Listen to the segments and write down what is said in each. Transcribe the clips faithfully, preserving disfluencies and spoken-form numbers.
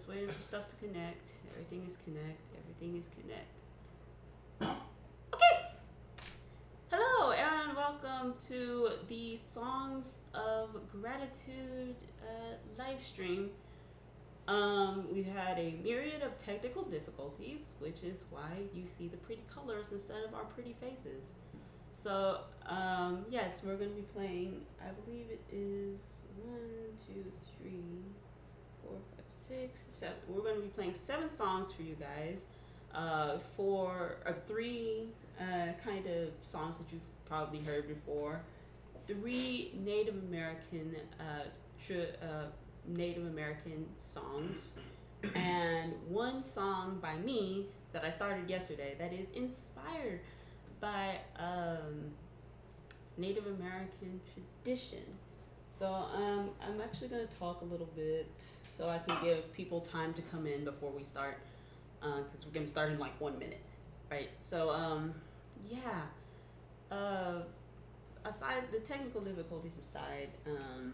waiting for stuff to connect. Everything is connect. Everything is connect. Okay. Hello and welcome to the Songs of Gratitude uh, live stream. Um, we've had a myriad of technical difficulties, which is why you see the pretty colors instead of our pretty faces. So, um, yes, we're going to be playing, I believe it is one, two, three, four, five, six, seven. We're going to be playing seven songs for you guys. Uh, for uh, three uh, kind of songs that you've probably heard before. Three Native American, uh, tr- uh, Native American songs, and one song by me that I started yesterday that is inspired by um, Native American tradition. So um, I'm actually going to talk a little bit so I can give people time to come in before we start, because uh, we're going to start in like one minute, right? So um, yeah, uh, aside the technical difficulties aside, um,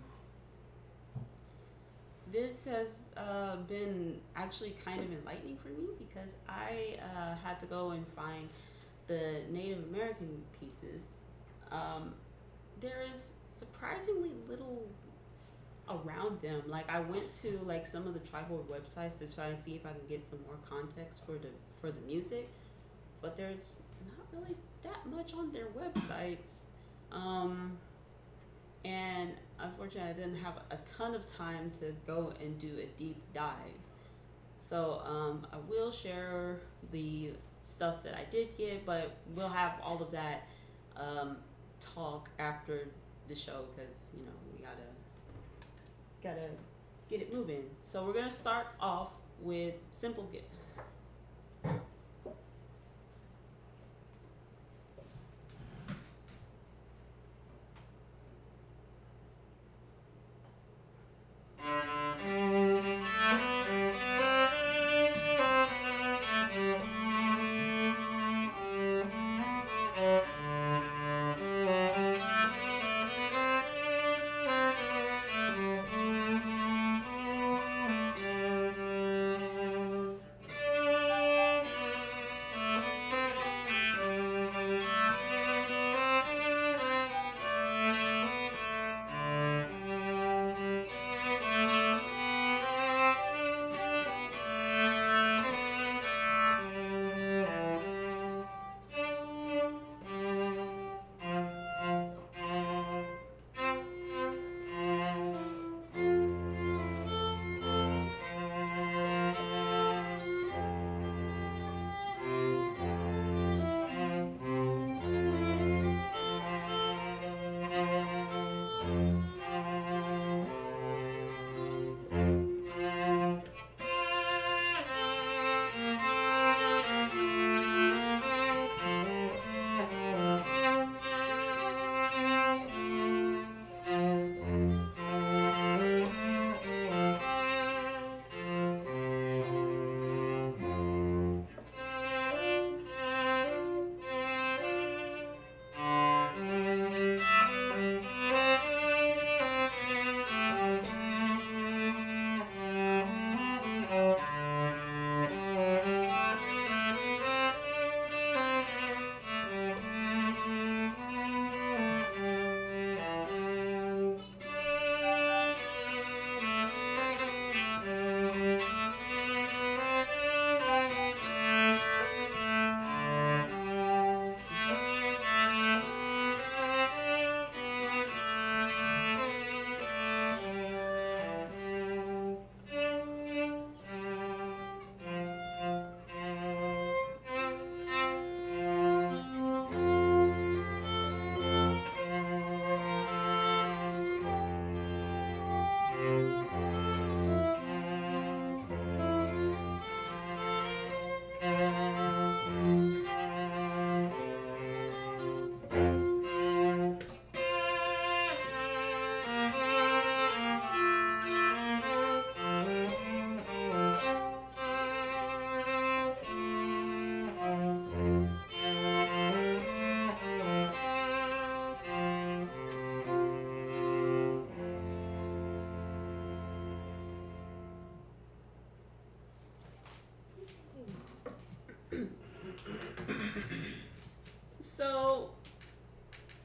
this has uh, been actually kind of enlightening for me because I uh, had to go and find the Native American pieces. Um, there is surprisingly little around them. Like I went to like some of the tribal websites to try and see if I can get some more context for the for the music, but there's not really that much on their websites. Um, and unfortunately, I didn't have a ton of time to go and do a deep dive. So um, I will share the stuff that I did get, but we'll have all of that um, talk after the show because you know we gotta gotta get it moving. So we're gonna start off with Simple Gifts.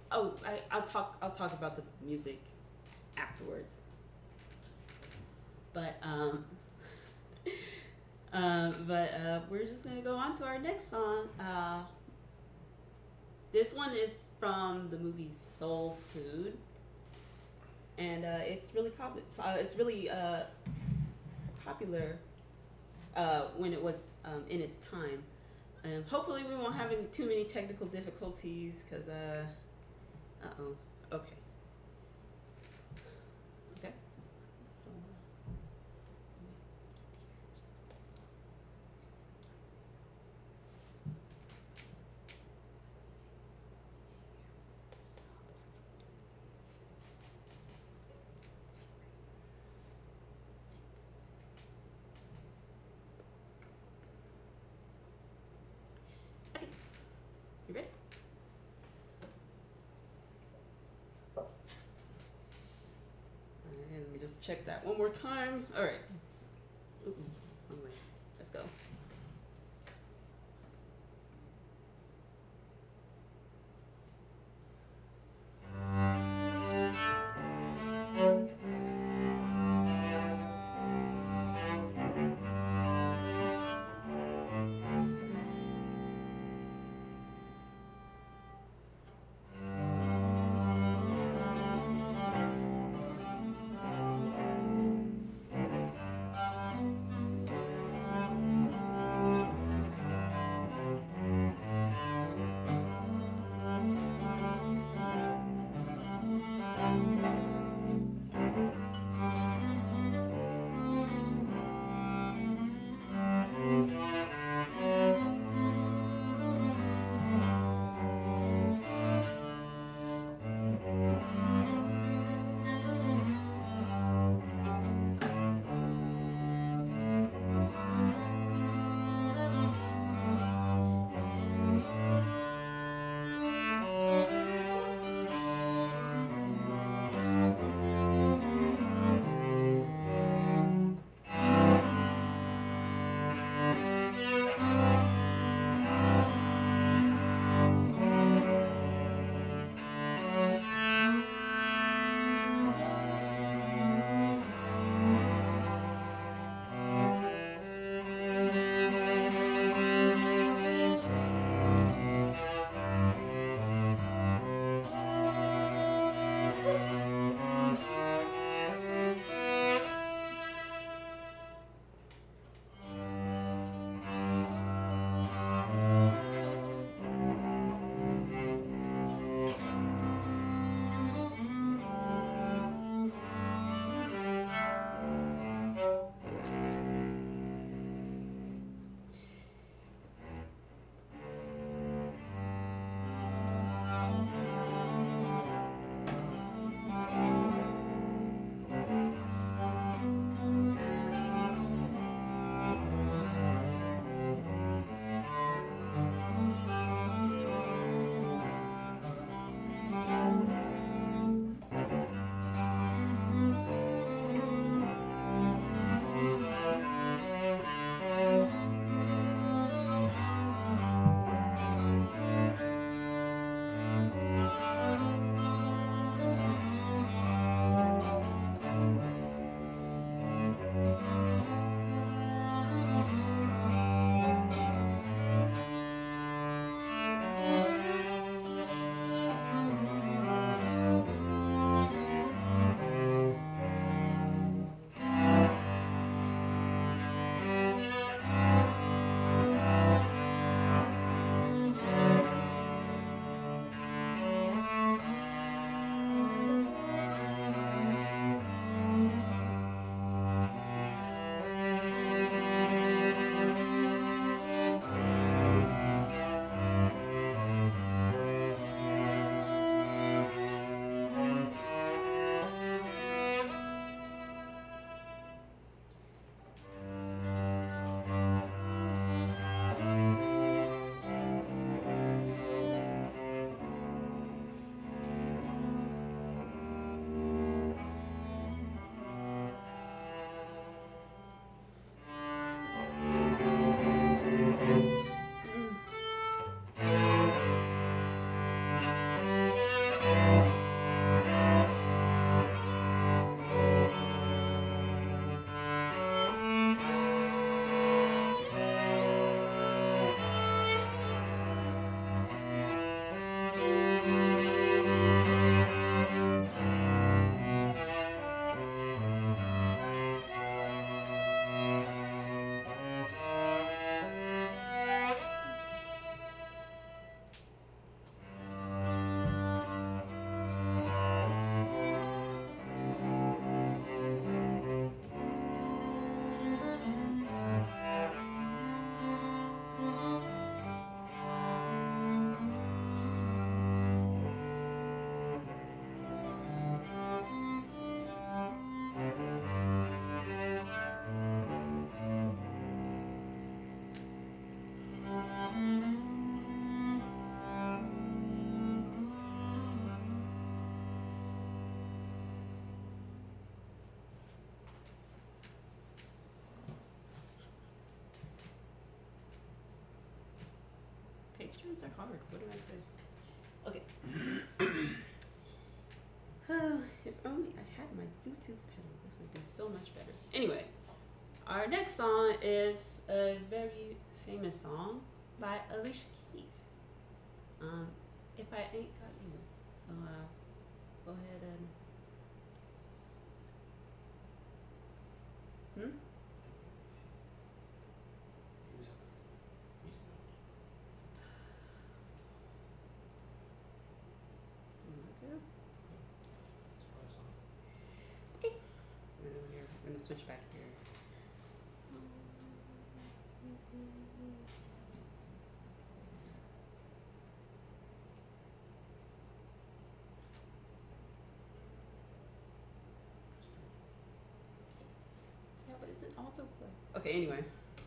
oh, I, I'll talk. I'll talk about the music afterwards. But um, uh, but uh, we're just gonna go on to our next song. Uh, this one is from the movie Soul Food, and uh, it's really cop- uh, it's really uh, popular uh, when it was um, in its time. Um, hopefully, we won't have any, too many technical difficulties, cause uh, uh oh, okay, okay. So, okay, you ready? And let me just check that one more time. All right. Ooh, wrong way. Let's go. bass drums are hard. What did I say? Okay. If only I had my Bluetooth pedal, this would be so much better. Anyway, our next song is a very famous song by Alicia Keys. Um, If I Ain't Got You. So uh, go ahead and. Hmm? Okay. And then we're going to switch back here. Yeah, but it's an alto play. Okay, anyway.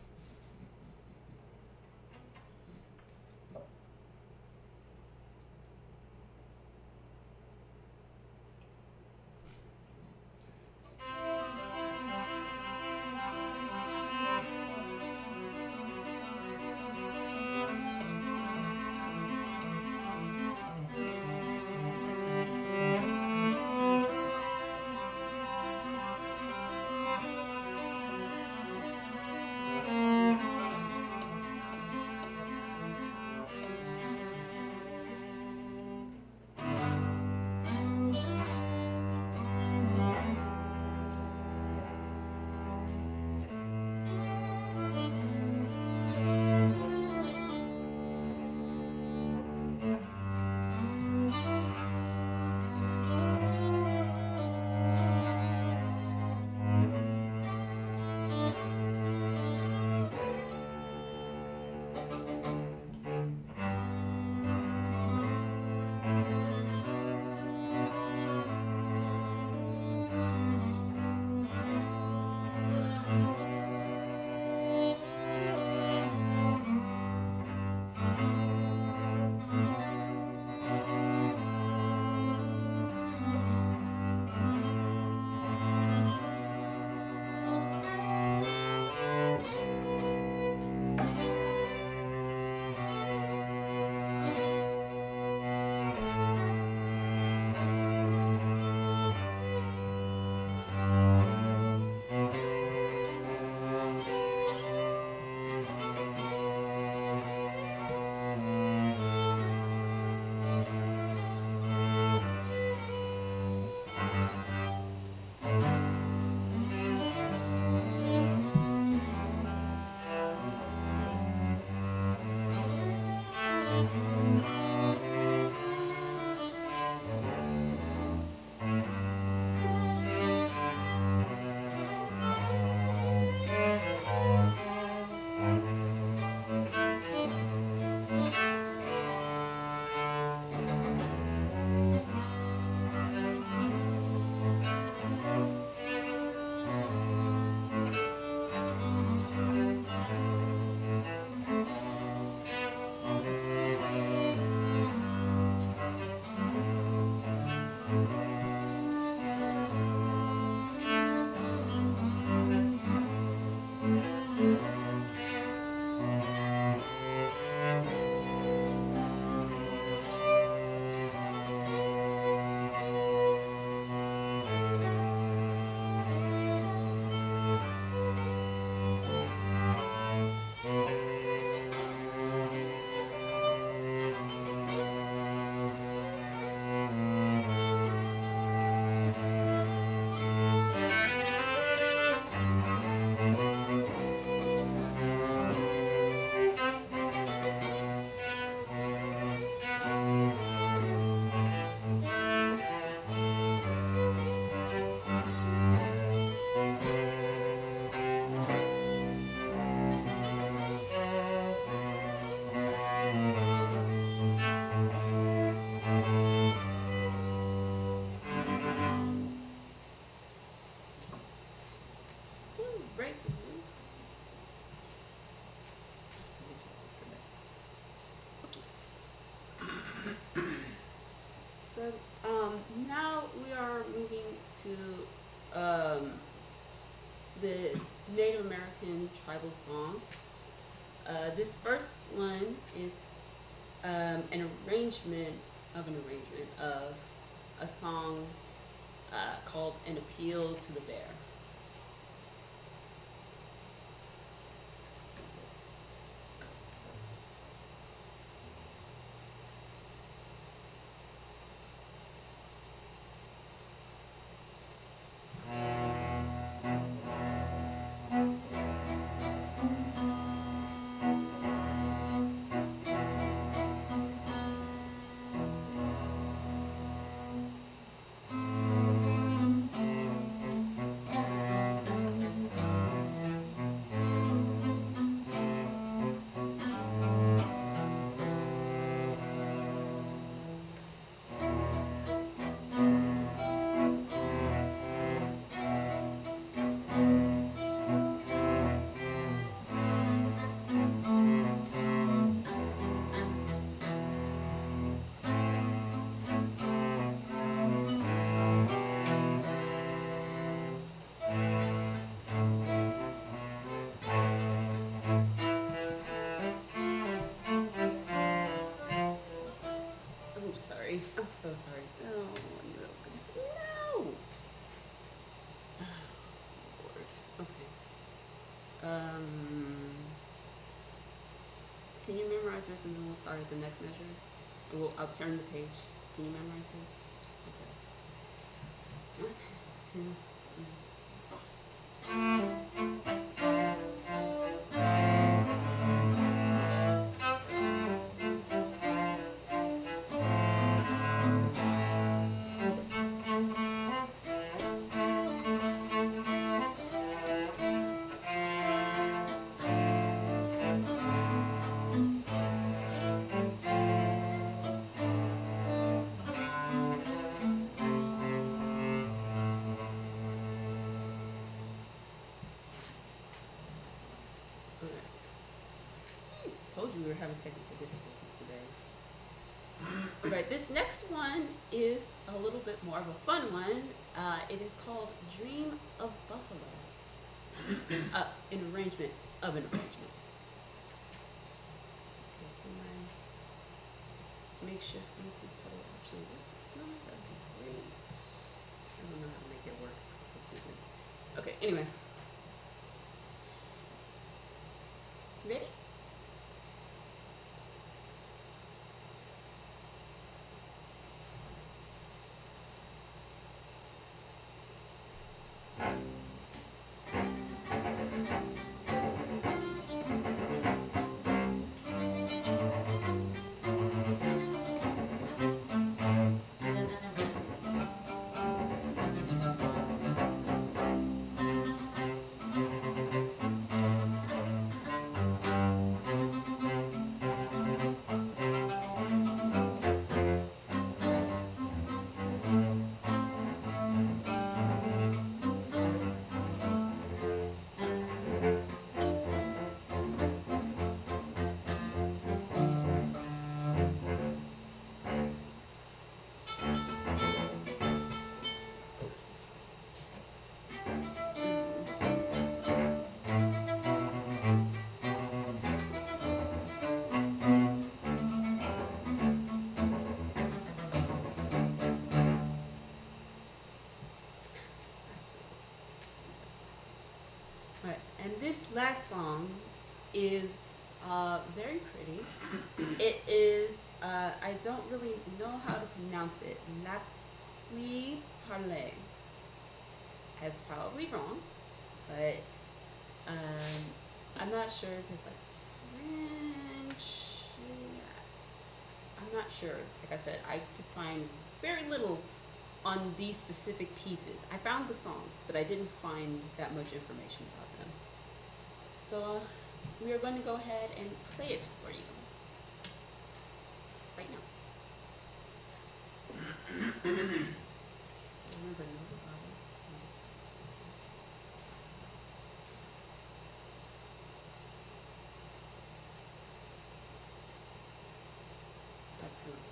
So um, now we are moving to um, the Native American tribal songs. Uh, this first one is um, an arrangement of an arrangement of a song uh, called An Appeal to the Bear. Sorry. I'm so sorry. Oh, I knew that was gonna happen. No! Oh, Lord. Okay. Um, can you memorize this and then we'll start at the next measure? We'll, I'll turn the page. Can you memorize this? Okay. One, two, told you we were having technical difficulties today. Alright, this next one is a little bit more of a fun one. Uh, it is called Dream of Buffalo. uh, an arrangement of an arrangement. Okay, can my makeshift Bluetooth pedal actually work this time? That'd be great. I don't know how to make it work consistently. Okay, anyway. Ready? Right, and this last song is uh, very pretty. It is, uh, I don't really know how to pronounce it. La Qui Parle. That's probably wrong, but um, I'm not sure if it's like French. I'm not sure. Like I said, I could find very little on these specific pieces. I found the songs, but I didn't find that much information about them. So uh, we are going to go ahead and play it for you right now. So remember, no vibrato. That kind of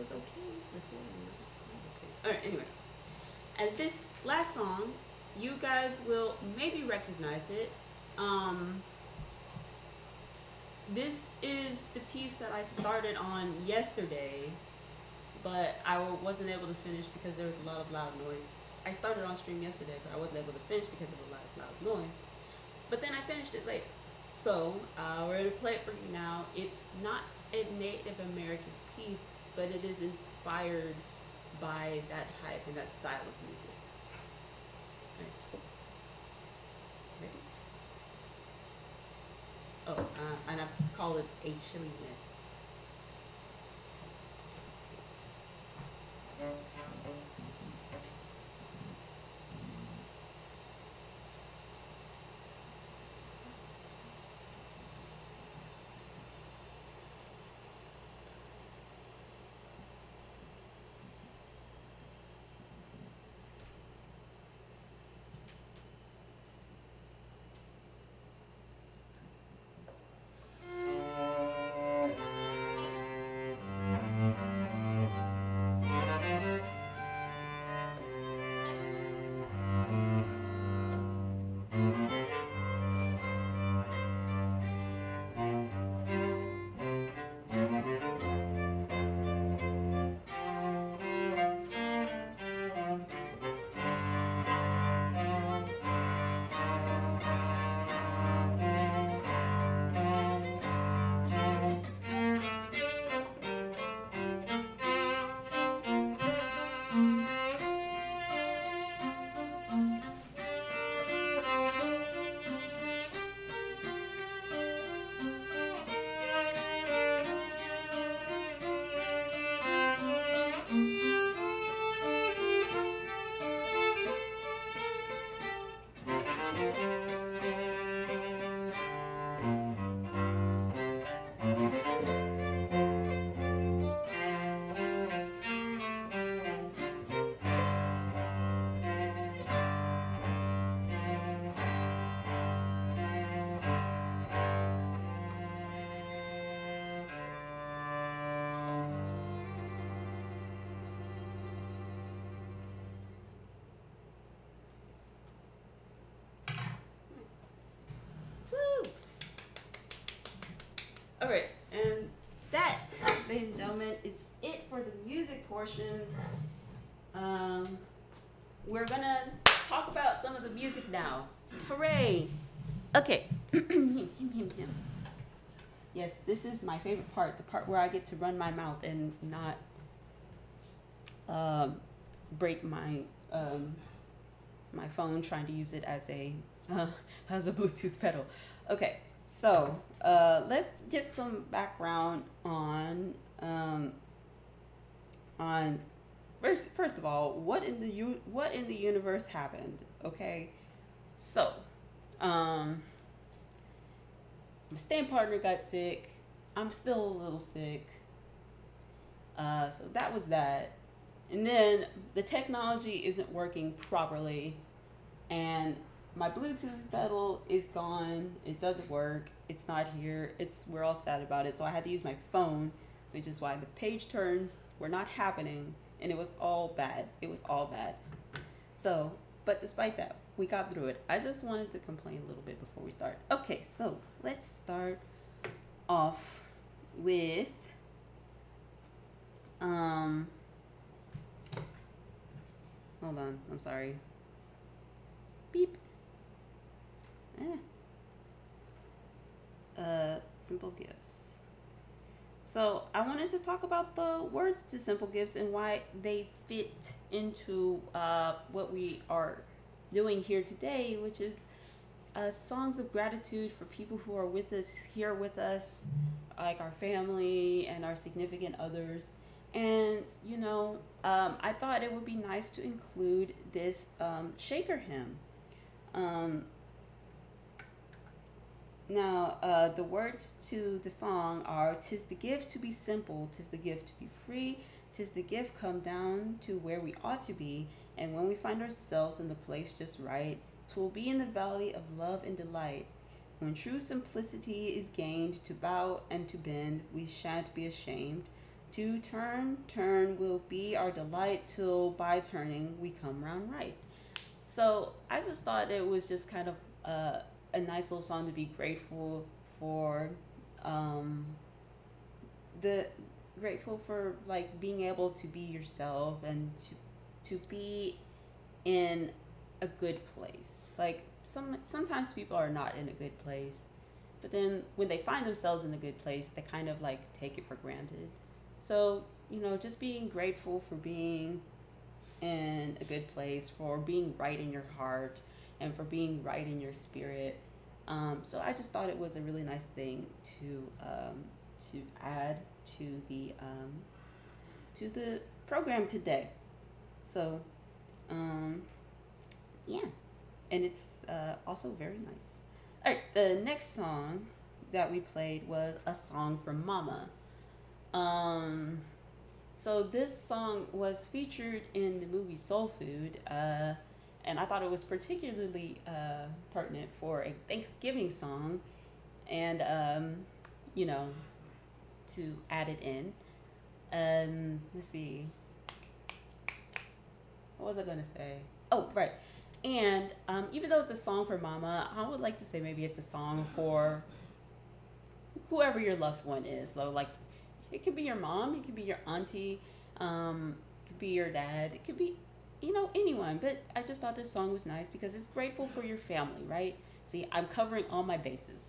was okay before, and now it's not okay. Alright, anyway. And this last song, you guys will maybe recognize it. Um, this is the piece that I started on yesterday, but I wasn't able to finish because there was a lot of loud noise. I started on stream yesterday, but I wasn't able to finish because of a lot of loud noise. But then I finished it later. So uh, we're going to play it for you now. It's not a Native American piece, but it is inspired by that type and that style of music. All right. Ready? Oh, uh, and I call it a chili mist. All right, and that, ladies and gentlemen, is it for the music portion. Um, we're gonna talk about some of the music now. Hooray! Okay. him, him, him, him. Yes, this is my favorite part, the part where I get to run my mouth and not um, break my um, my phone trying to use it as a uh, as a Bluetooth pedal. Okay. So uh, let's get some background on um, on first. First of all, what in the u- what in the universe happened? Okay, so um, my stand partner got sick. I'm still a little sick. Uh, so that was that, and then the technology isn't working properly, and my Bluetooth pedal is gone. It doesn't work. It's not here. It's we're all sad about it. So I had to use my phone, which is why the page turns were not happening, and it was all bad. It was all bad. So, but despite that, we got through it. I just wanted to complain a little bit before we start. Okay, so let's start off with um. Hold on. I'm sorry. Beep. Eh. Uh, simple gifts. So I wanted to talk about the words to simple gifts and why they fit into uh, what we are doing here today, which is uh, songs of gratitude for people who are with us, here with us, like our family and our significant others. And, you know, um, I thought it would be nice to include this um, shaker hymn. Um, Now, uh, the words to the song are, "'Tis the gift to be simple, 'tis the gift to be free, 'tis the gift come down to where we ought to be, and when we find ourselves in the place just right, 'twill be in the valley of love and delight. When true simplicity is gained, to bow and to bend, we shan't be ashamed, To turn, turn will be our delight till by turning we come round right. So I just thought it was just kind of uh, a nice little song to be grateful for, um, the grateful for like being able to be yourself and to to be in a good place. Like some sometimes people are not in a good place, but then when they find themselves in a good place, they kind of like take it for granted. So, you know, just being grateful for being in a good place, for being right in your heart, and for being right in your spirit. Um, so I just thought it was a really nice thing to um, to add to the um, to the program today. So, um, yeah, and it's uh, also very nice. All right, the next song that we played was a song from Mama. Um, so this song was featured in the movie Soul Food, uh, and I thought it was particularly uh, pertinent for a Thanksgiving song, and um, you know, to add it in. Um, let's see. What was I gonna say? Oh, right. And um, even though it's a song for Mama, I would like to say maybe it's a song for whoever your loved one is. So, like, it could be your mom, it could be your auntie, um, it could be your dad, it could be, you know, anyone. But I just thought this song was nice because it's grateful for your family, right? See, I'm covering all my bases.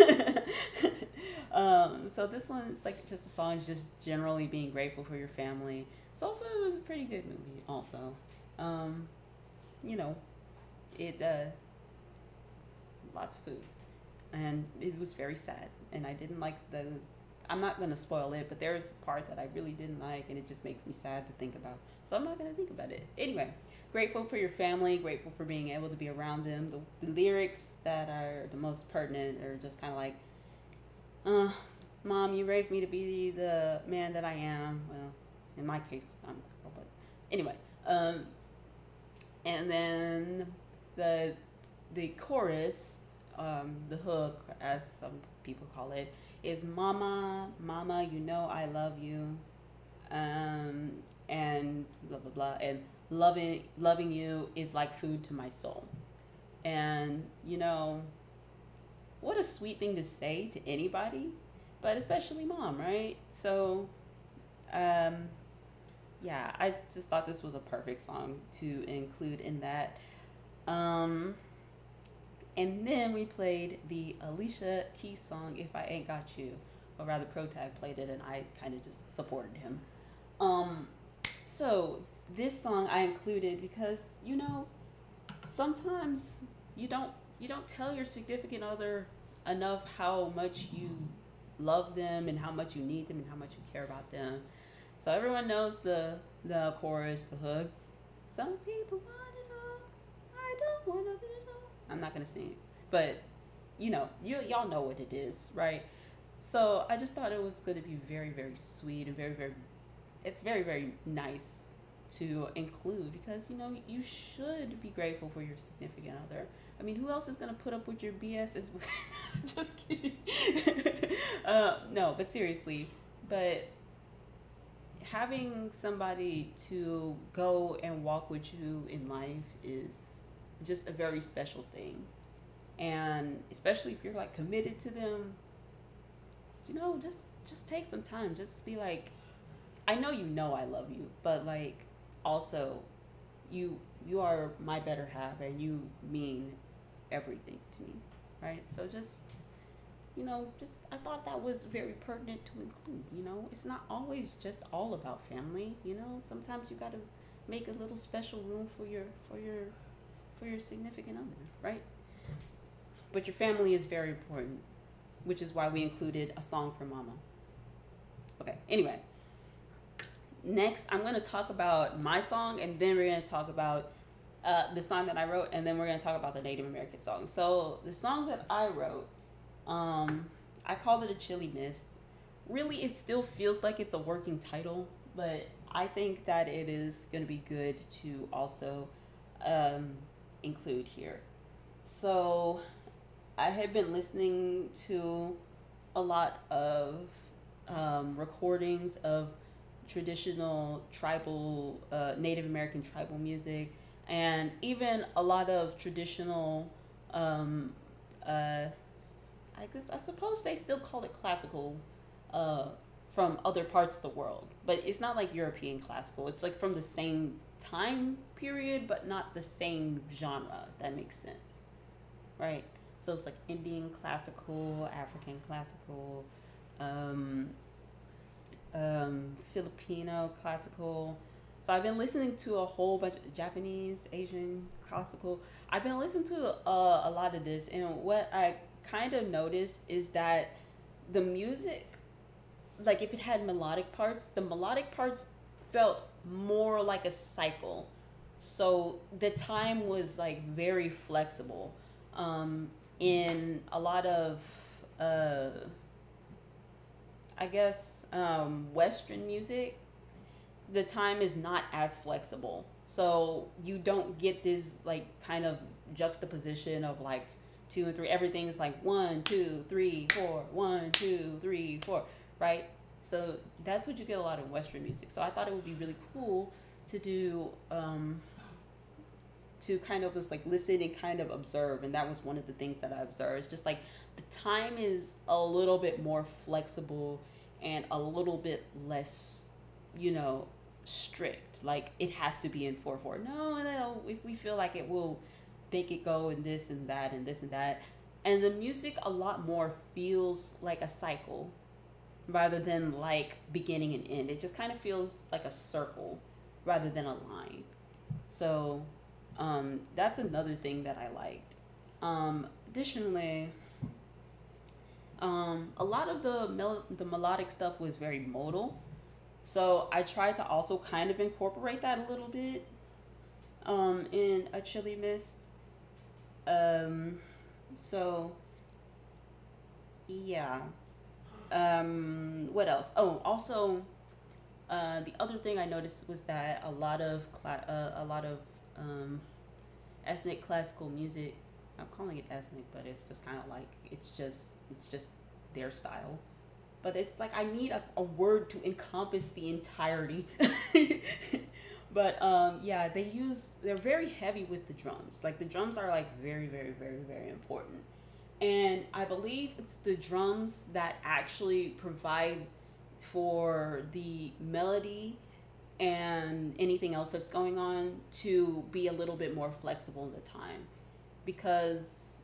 um, so this one's like just a song, just generally being grateful for your family. Soul Food was a pretty good movie, also. Um, you know, it uh, lots of food, and it was very sad. And I didn't like the. I'm not gonna spoil it, but there's a part that I really didn't like, and it just makes me sad to think about. So I'm not gonna think about it. Anyway, grateful for your family, grateful for being able to be around them. The, the lyrics that are the most pertinent are just kind of like, uh, "Mom, you raised me to be the man that I am." Well, in my case, I'm a girl, but anyway. Um, and then the the chorus, um, the hook, as some people call it, is "Mama, Mama, you know I love you," um, and blah blah blah, and loving loving you is like food to my soul. And you know, what a sweet thing to say to anybody, but especially mom, right? So, um, yeah, I just thought this was a perfect song to include in that. Um, and then we played the Alicia Keys song, "If I Ain't Got You," or rather, Protag played it, and I kind of just supported him. Um, so this song I included because, you know, sometimes you don't you don't tell your significant other enough how much you love them and how much you need them and how much you care about them. So everyone knows the the chorus, the hook. Some people want it all. I don't want nothing at all. I'm not gonna sing it, but you know, you y'all know what it is, right? So I just thought it was going to be very, very sweet and very, very. It's very, very nice to include because, you know, you should be grateful for your significant other. I mean, who else is going to put up with your B S? Is just kidding. uh, no, but seriously, but having somebody to go and walk with you in life is just a very special thing. And especially if you're like committed to them, you know, just just take some time. Just be like, I know you know I love you, but like also you you are my better half and you mean everything to me, right? So just, you know, just I thought that was very pertinent to include. You know, it's not always just all about family. You know, sometimes you got to make a little special room for your for your for your significant other, right? But your family is very important, which is why we included a song for Mama. Okay, anyway. Next, I'm going to talk about my song, and then we're going to talk about uh, the song that I wrote, and then we're going to talk about the Native American song. So the song that I wrote, um, I called it A Chilly Mist. Really, it still feels like it's a working title, but I think that it is going to be good to also um, include here. So I had been listening to a lot of um, recordings of traditional tribal, uh, Native American tribal music, and even a lot of traditional, um, uh, I guess I suppose they still call it classical, uh, from other parts of the world, but it's not like European classical. It's like from the same time period, but not the same genre. If that makes sense, right? So it's like Indian classical, African classical, um, um, Filipino classical. So I've been listening to a whole bunch of Japanese, Asian classical. I've been listening to uh, a lot of this, and what I kind of noticed is that the music, like if it had melodic parts, the melodic parts felt more like a cycle. So the time was like very flexible. Um, in a lot of, uh, I guess, um, Western music, the time is not as flexible. So you don't get this like kind of juxtaposition of like two and three. Everything's like one, two, three, four, one, two, three, four, right? So that's what you get a lot in Western music. So I thought it would be really cool to do, um, to kind of just like listen and kind of observe. And that was one of the things that I observed. It's just like the time is a little bit more flexible and a little bit less, you know, strict. Like it has to be in four four. No, no, if we feel like it, will make it go in this and that and this and that. And the music a lot more feels like a cycle rather than like beginning and end. It just kind of feels like a circle rather than a line. So um, that's another thing that I liked. Um, additionally, um, a lot of the mel- the melodic stuff was very modal. So I tried to also kind of incorporate that a little bit um, in A Chilly Mist. Um, so yeah. Um, what else? Oh, also, uh, the other thing I noticed was that a lot of cla- uh, a lot of um, ethnic classical music. I'm calling it ethnic, but it's just kind of like it's just it's just their style. But it's like I need a, a word to encompass the entirety. But um, yeah, they use they're very heavy with the drums. Like the drums are like very very very very important. And I believe it's the drums that actually provide for the melody and anything else that's going on to be a little bit more flexible in the time. Because,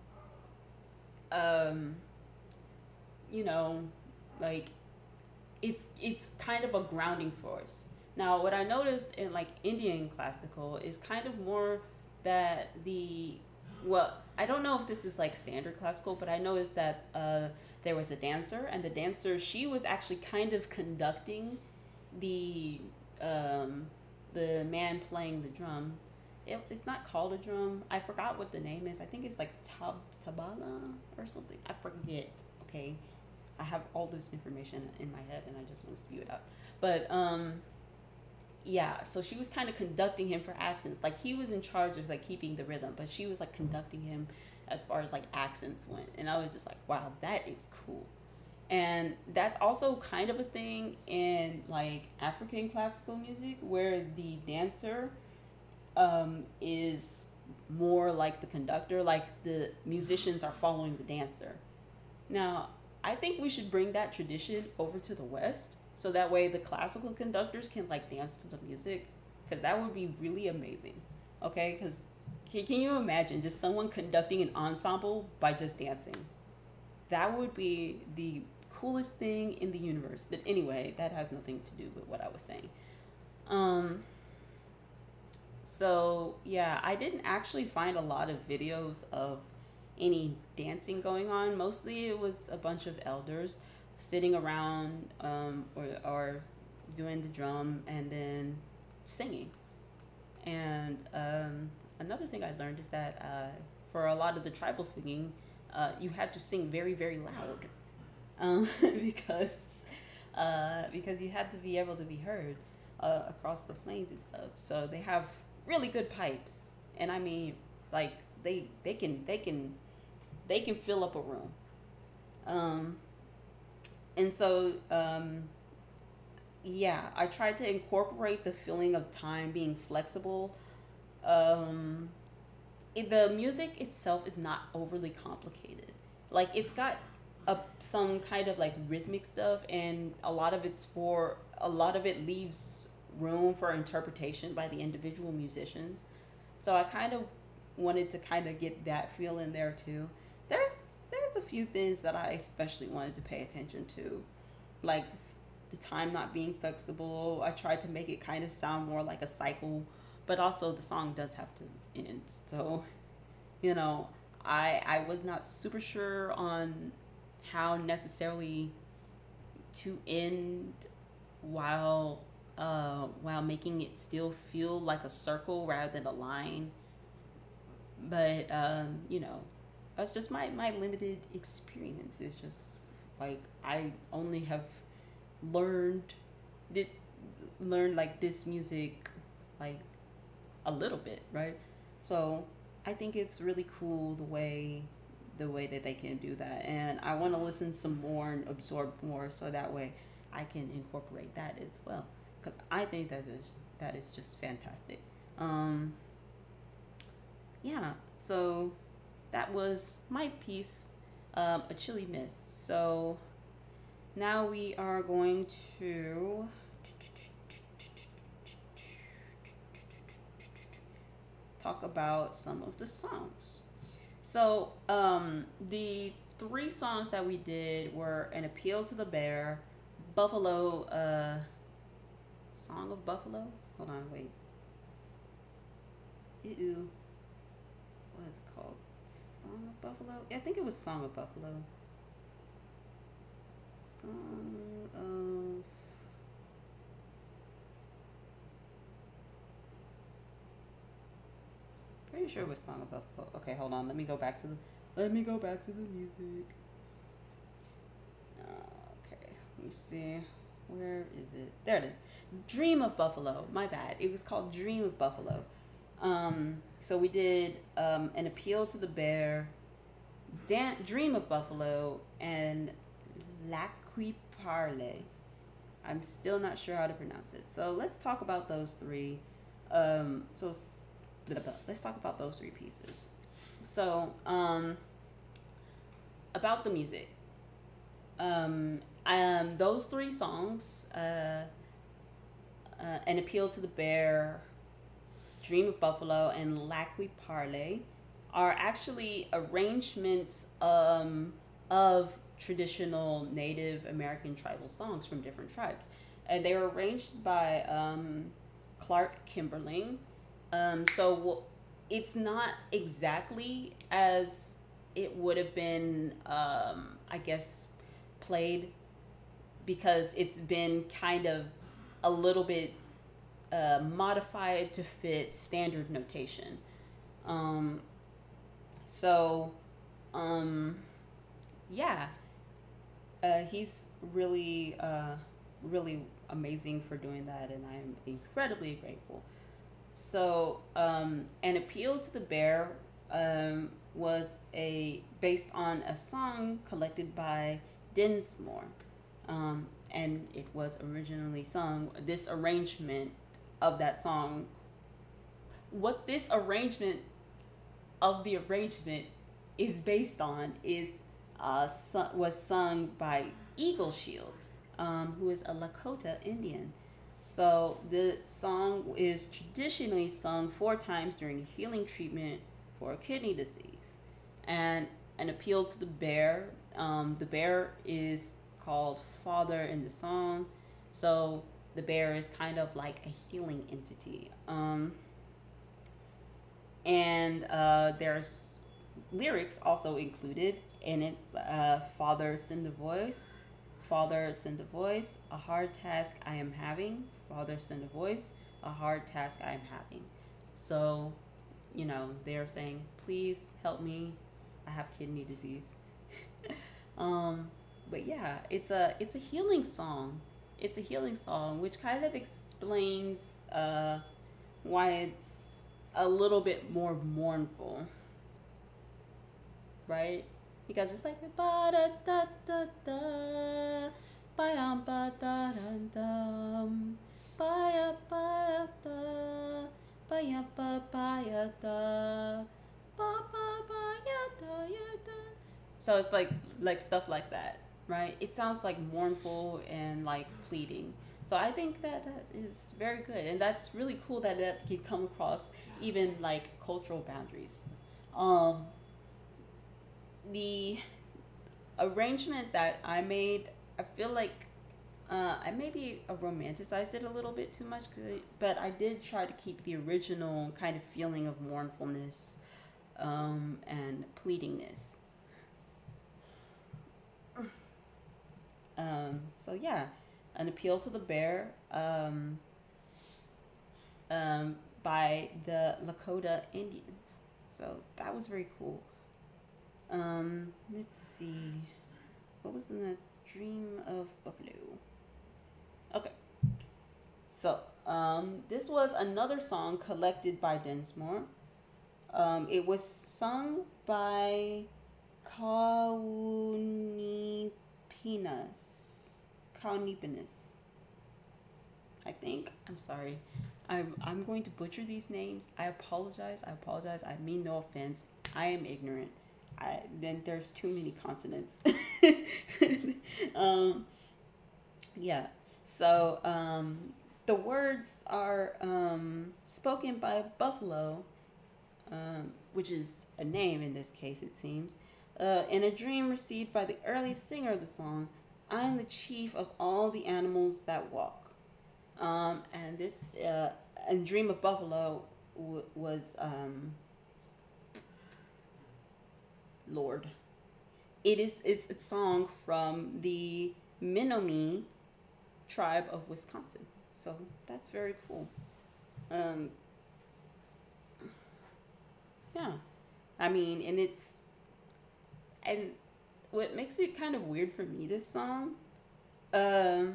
um, you know, like it's it's kind of a grounding force. Now, what I noticed in like Indian classical is kind of more that the well, I don't know if this is like standard classical, but I noticed that uh, there was a dancer, and the dancer, she was actually kind of conducting the um, the man playing the drum. It, it's not called a drum. I forgot what the name is. I think it's like tab tabala or something. I forget. Okay, I have all this information in my head, and I just want to spew it out. But um, yeah, so she was kind of conducting him for accents. Like he was in charge of like keeping the rhythm, but she was like conducting him as far as like accents went. And I was just like, wow, that is cool. And that's also kind of a thing in like African classical music where the dancer um, is more like the conductor, like the musicians are following the dancer. Now, I think we should bring that tradition over to the West so that way the classical conductors can like dance to the music, because that would be really amazing. Okay, because can, can you imagine just someone conducting an ensemble by just dancing? That would be the coolest thing in the universe. But anyway, that has nothing to do with what I was saying. Um, so yeah, I didn't actually find a lot of videos of any dancing going on. Mostly it was a bunch of elders sitting around um, or, or doing the drum and then singing. And um, another thing I learned is that uh, for a lot of the tribal singing, uh, you had to sing very, very loud um, because uh, because you had to be able to be heard uh, across the plains and stuff. So they have really good pipes, and I mean, like they they can they can they can fill up a room. Um, and so um, yeah, I tried to incorporate the feeling of time being flexible. Um, it, the music itself is not overly complicated. Like it's got a some kind of like rhythmic stuff, and a lot of it's for a lot of it leaves room for interpretation by the individual musicians. So I kind of wanted to kind of get that feel in there too. There's there's a few things that I especially wanted to pay attention to, like the time not being flexible. I tried to make it kind of sound more like a cycle, but also the song does have to end. So, you know, I I was not super sure on how necessarily to end while uh while making it still feel like a circle rather than a line. But um, you know, that's just my my limited experience. It's just like I only have learned did learned like this music like a little bit, right? So I think it's really cool the way the way that they can do that, and I want to listen some more and absorb more, so that way I can incorporate that as well, because I think that is that is just fantastic. Um, yeah, so that was my piece, um, a chilly mist. So now we are going to talk about some of the songs. So um, the three songs that we did were An Appeal to the Bear, Buffalo, uh, Song of Buffalo? Hold on, wait. Ew. What is it called? Song of Buffalo? Yeah, I think it was Song of Buffalo. Song of... Pretty sure it was Song of Buffalo. Okay, hold on. Let me go back to the... Let me go back to the music. Okay, let me see. Where is it? There it is. Dream of Buffalo. My bad. It was called Dream of Buffalo. Um, so we did um, An Appeal to the Bear, Dan- Dream of Buffalo, and Laqui Parle. I'm still not sure how to pronounce it. So let's talk about those three. Um, so let's talk about those three pieces. So um, about the music. Um, um, those three songs, uh, uh, An Appeal to the Bear, Dream of Buffalo, and Laqui Parle, are actually arrangements um, of traditional Native American tribal songs from different tribes. And they were arranged by um, Clark Kimberling. Um, so it's not exactly as it would have been, um, I guess, played, because it's been kind of a little bit uh, modified to fit standard notation. Um, so, um, yeah, uh, he's really, uh, really amazing for doing that, and I'm incredibly grateful. So, um, An Appeal to the Bear um, was a based on a song collected by Dinsmore, um, and it was originally sung. This arrangement of that song, what this arrangement of the arrangement is based on, is uh, su- was sung by Eagle Shield, um, who is a Lakota Indian. So the song is traditionally sung four times during healing treatment for kidney disease. And An Appeal to the Bear, um, the bear is called Father in the song. So the bear is kind of like a healing entity. Um, and uh, there's lyrics also included, and it's uh, Father, send a voice. Father, send a voice, a hard task I am having. Father, send a voice, a hard task I am having. So, you know, they're saying, please help me. I have kidney disease. um, but yeah, it's a it's a healing song. It's a healing song, which kind of explains uh, why it's a little bit more mournful, right? Because it's like ba da da da da Ba-yum, ba-da-dum-dum. Ba-ya, ba-ya-da. Ba-ya, ba-ba-ya-da. Ba-ba-ba-ya-da-ya-da. So it's like like stuff like that, right? It sounds like mournful and like pleading. So I think that that is very good, and that's really cool that that can come across even like cultural boundaries. Um, the arrangement that I made, I feel like uh, I maybe uh, romanticized it a little bit too much, 'cause it- but I did try to keep the original kind of feeling of mournfulness um, and pleadingness. Um, so yeah, an appeal to the bear um, um, by the Lakota Indians. So that was very cool. Um, let's see. What was the next? Dream of Buffalo. Okay. So, um, this was another song collected by Densmore. Um, it was sung by Kaunipinas. Kaunipinas. I think. I'm sorry. I'm, I'm going to butcher these names. I apologize. I apologize. I mean no offense. I am ignorant. I, then there's too many consonants. um, yeah. So um, the words are um, spoken by Buffalo, um, which is a name in this case, it seems, uh, in a dream received by the early singer of the song. I am the chief of all the animals that walk. Um, and this uh, and Dream of Buffalo w- was um, Lord. It is it's a song from the Menominee tribe of Wisconsin. So that's very cool. Um, yeah, I mean, and it's and what makes it kind of weird for me, this song. Um,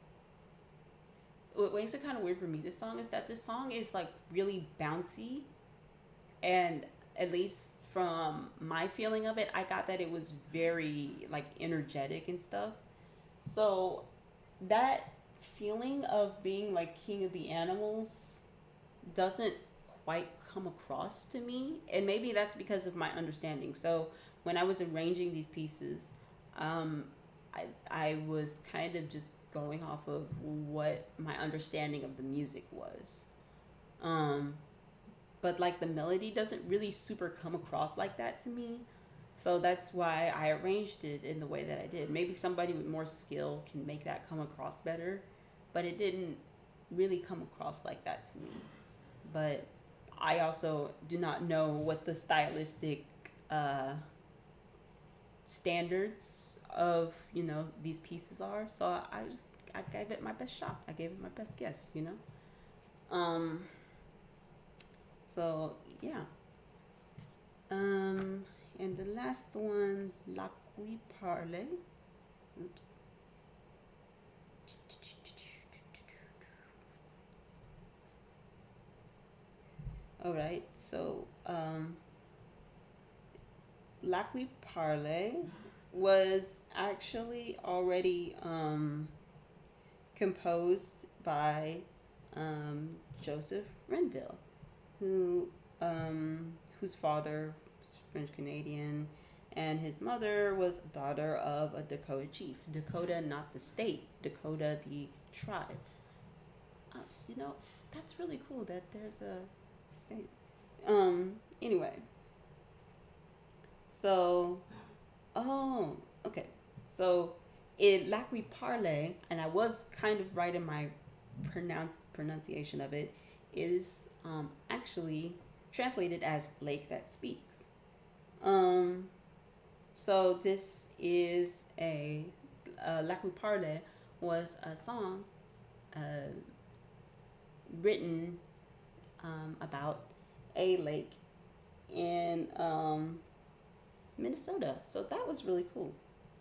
what makes it kind of weird for me, this song, is that this song is like really bouncy, and at least from my feeling of it, I got that it was very like energetic and stuff. So that feeling of being like king of the animals doesn't quite come across to me, and maybe that's because of my understanding. So when I was arranging these pieces, um, I I was kind of just going off of what my understanding of the music was. Um, but like the melody doesn't really super come across like that to me. So that's why I arranged it in the way that I did. Maybe somebody with more skill can make that come across better, but it didn't really come across like that to me. But I also do not know what the stylistic uh, standards of, you know, these pieces are. So I just I gave it my best shot. I gave it my best guess, you know. Um. So yeah. Um. And the last one, La Qui Parle. Oops. All right. So um, La Qui Parle was actually already um, composed by um, Joseph Renville, who um, whose father was French Canadian, and his mother was a daughter of a Dakota chief. Dakota, not the state. Dakota, the tribe. Uh, you know, that's really cool that there's a state. Um. Anyway. So, oh, okay. So, in La Qui Parle, and I was kind of right in my pronounce pronunciation of it, is um, actually translated as Lake That Speaks. Um, so this is a, uh, La Qui Parle was a song uh, written um, about a lake in um, Minnesota. So that was really cool.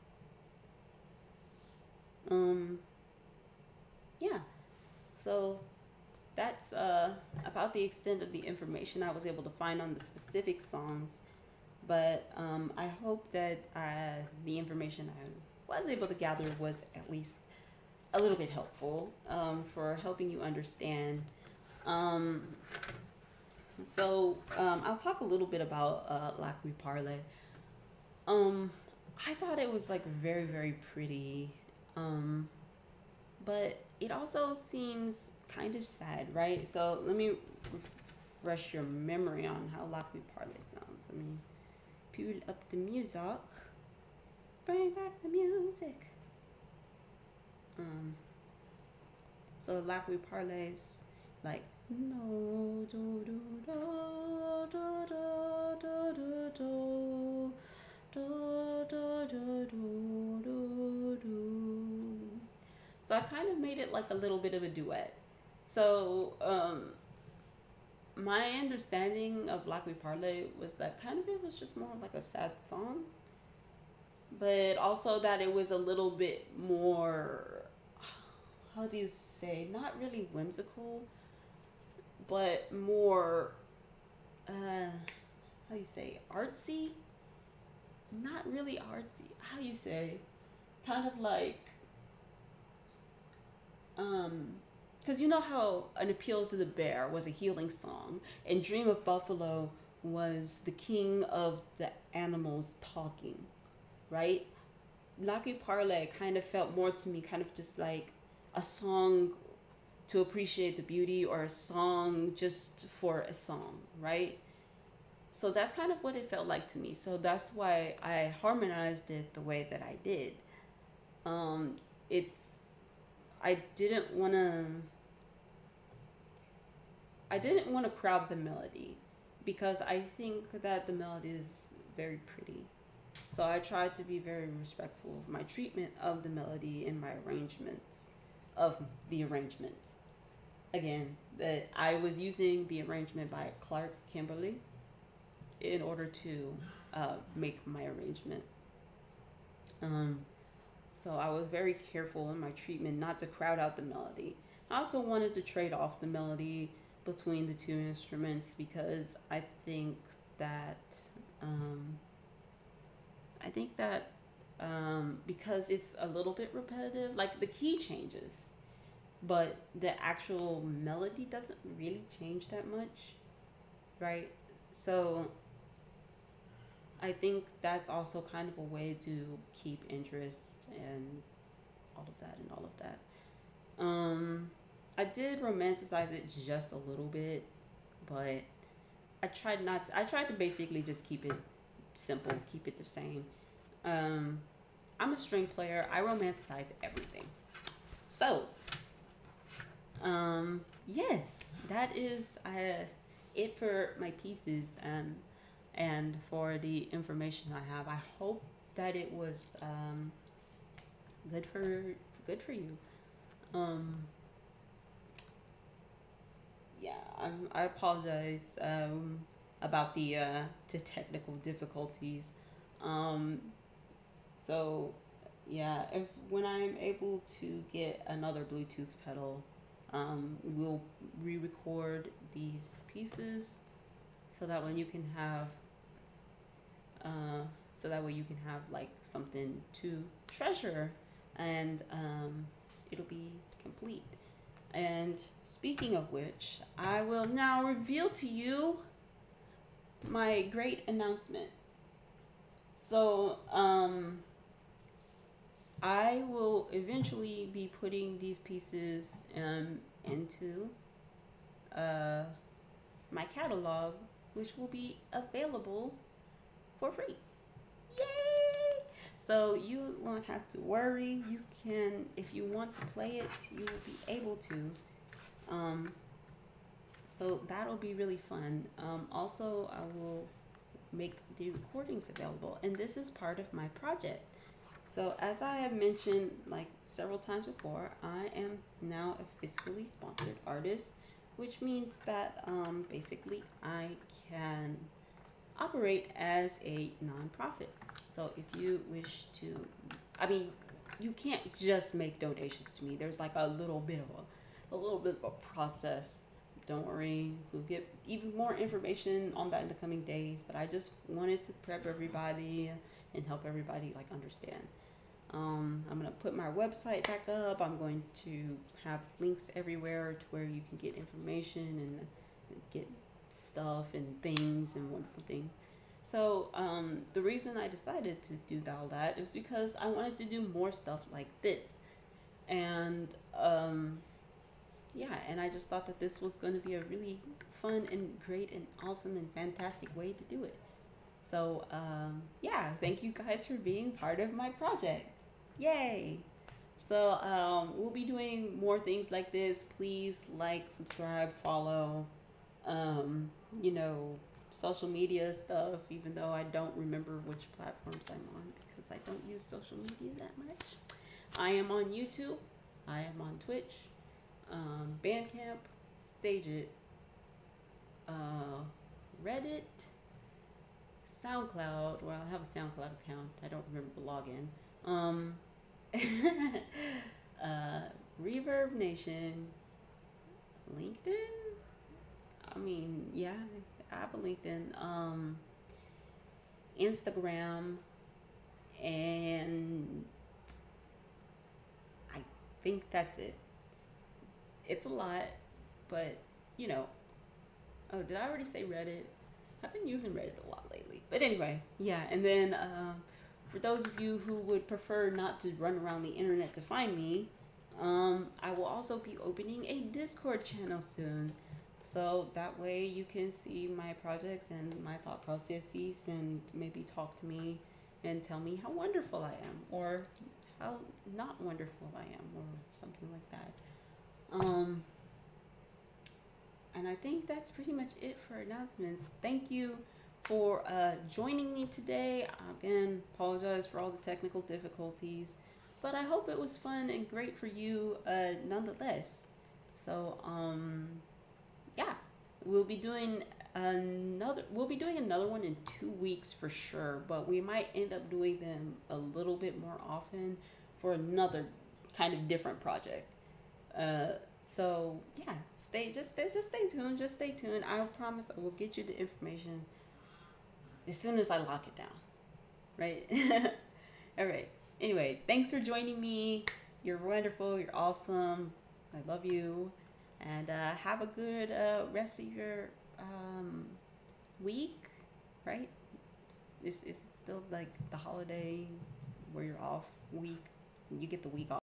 Um, yeah. So that's uh, about the extent of the information I was able to find on the specific songs. But um, I hope that uh, the information I was able to gather was at least a little bit helpful um, for helping you understand. Um, so um, I'll talk a little bit about uh, La Qui Parle. Um, I thought it was like very, very pretty. Um, but it also seems kind of sad, right? So let me refresh your memory on how La Qui Parle sounds. Let me pull up the music. Bring back the music. Um, so La Qui Parle is like no do do do do do do do do do do do do do. So I kind of made it like a little bit of a duet. So um, my understanding of La Qui Parle was that kind of it was just more like a sad song, but also that it was a little bit more, how do you say, not really whimsical, but more, uh, how do you say, artsy? Not really artsy. How do you say? Kind of like, um, because you know how An Appeal to the Bear was a healing song, and Dream of Buffalo was the king of the animals talking, right? La Qui Parle kind of felt more to me kind of just like a song to appreciate the beauty, or a song just for a song, right? So that's kind of what it felt like to me. So that's why I harmonized it the way that I did. Um, it's, I didn't want to, I didn't want to crowd the melody, because I think that the melody is very pretty. So I tried to be very respectful of my treatment of the melody and my arrangements of the arrangement. Again, that I was using the arrangement by Clark Kimberly in order to uh, make my arrangement. Um, so I was very careful in my treatment not to crowd out the melody. I also wanted to trade off the melody between the two instruments, because I think that um, I think that um, because it's a little bit repetitive, like the key changes, but the actual melody doesn't really change that much, right? So I think that's also kind of a way to keep interest and all of that and all of that. Um, I did romanticize it just a little bit, but I tried not to, I tried to basically just keep it simple, keep it the same. Um, I'm a string player. I romanticize everything. So, um, yes, that is uh, it for my pieces um, and for the information I have. I hope that it was um, good for good for you. Um, yeah, I'm, I apologize um, about the uh, the technical difficulties. Um, so yeah, it's when I'm able to get another Bluetooth pedal, um, we'll re-record these pieces so that when you can have uh, so that way you can have like something to treasure, and um, it'll be complete. And speaking of which, I will now reveal to you my great announcement. So, um, I will eventually be putting these pieces um, into uh, my catalog, which will be available for free. Yay! So you won't have to worry. You can, if you want to play it, you will be able to. Um, so that'll be really fun. Um, also, I will make the recordings available, and this is part of my project. So as I have mentioned like several times before, I am now a fiscally sponsored artist, which means that um, basically I can operate as a nonprofit. So if you wish to, I mean, you can't just make donations to me. There's like a little bit of a, a little bit of a process. Don't worry, we'll get even more information on that in the coming days. But I just wanted to prep everybody and help everybody like understand. Um, I'm going to put my website back up. I'm going to have links everywhere to where you can get information and get stuff and things and wonderful things. So um, the reason I decided to do all that is because I wanted to do more stuff like this. And um, yeah, and I just thought that this was going to be a really fun and great and awesome and fantastic way to do it. So um, yeah, thank you guys for being part of my project. Yay! So um, we'll be doing more things like this. Please like, subscribe, follow, um, you know, social media stuff, even though I don't remember which platforms I'm on because I don't use social media that much. I am on YouTube. I am on Twitch, um, Bandcamp, Stageit, uh, Reddit, SoundCloud. Well, I have a SoundCloud account. I don't remember the login. Um, uh, Reverb Nation, LinkedIn. I mean, yeah, I have a LinkedIn. Um, Instagram, and I think that's it. It's a lot, but you know. Oh, did I already say Reddit? I've been using Reddit a lot lately. But anyway, yeah. And then uh, for those of you who would prefer not to run around the internet to find me, um, I will also be opening a Discord channel soon. So that way you can see my projects and my thought processes and maybe talk to me and tell me how wonderful I am or how not wonderful I am or something like that. Um, and I think that's pretty much it for announcements. Thank you for uh, joining me today. Again, apologize for all the technical difficulties, but I hope it was fun and great for you uh, nonetheless. So, um, yeah, we'll be doing another, we'll be doing another one in two weeks for sure, but we might end up doing them a little bit more often for another kind of different project. Uh, so yeah, stay, just stay, just stay tuned, just stay tuned. I promise I will get you the information as soon as I lock it down, right? All right. Anyway, thanks for joining me. You're wonderful. You're awesome. I love you. And uh, have a good uh, rest of your um, week, right? It's, it's still like the holiday where you're off week. You get the week off.